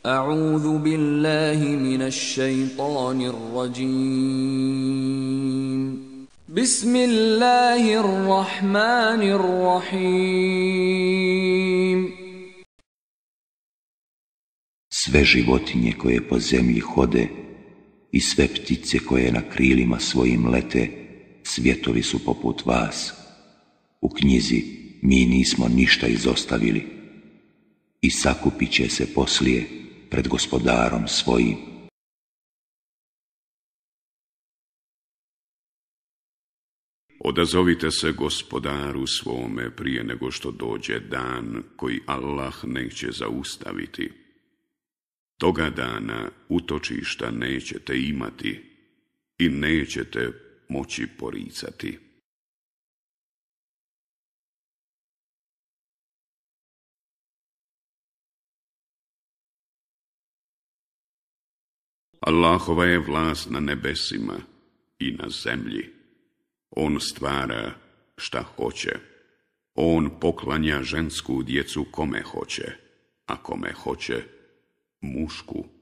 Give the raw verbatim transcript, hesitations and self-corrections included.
أعوذ بالله من الشيطان الرجيم بسم الله الرحمن الرحيم Sve životinje koje po zemlji hode i sve ptice koje na krilima svojim lete, svjetovi su poput vas. U knjizi mi nismo ništa izostavili i sakupit će se poslije pred gospodarom svojim. Odazovite se gospodaru svome prije nego što dođe dan koji Allah neće zaustaviti. Toga dana utočišta nećete imati i nećete moći poricati. Allahova je vlast na nebesima i na zemlji. On stvara šta hoće. On poklanja žensku djecu kome hoće, a kome hoće mušku.